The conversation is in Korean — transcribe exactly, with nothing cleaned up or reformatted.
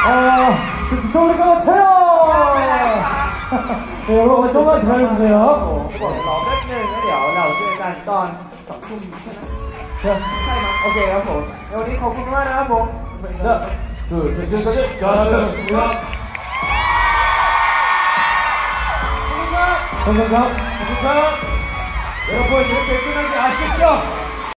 아, 미쳐버릴 것 같아요. 네, 여러분 조금만 기다려주세요. เขาบอกรอแป๊บนึงแล้วเดี๋ยวเราเจอกันตอนสองทุ่มใช่ไหมใช่ไหมโอเคครับผมเดี๋ยววันนี้ขอบคุณมากนะครับผม 자, 그, 지금까지 가수입니다. 감사합니다. 여러분, 이렇게 끝나기 아쉽죠?